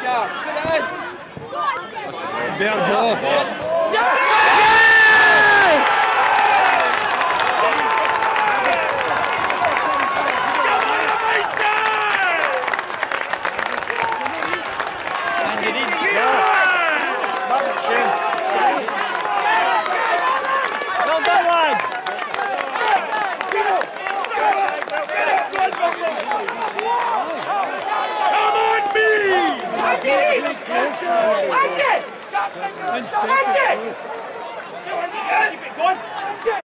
Down ball. Marc McShane. Well done, lads. Come on, me! Keep it going!